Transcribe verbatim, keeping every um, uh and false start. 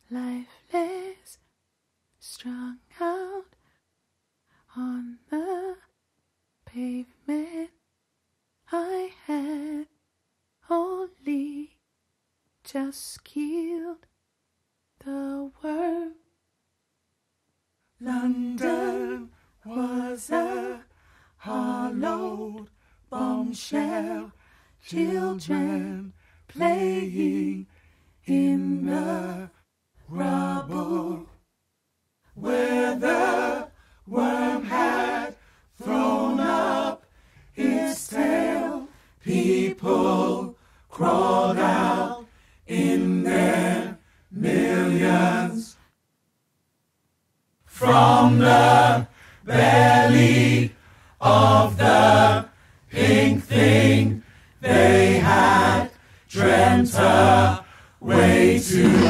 lifeless, strung out on the pavement. I had only just killed the worm. London was a hollowed bombshell, children playing in the rubble, where the worm had thrown up its tail. People crawled out in their millions from the belly of the pink thing they had dreamt a way to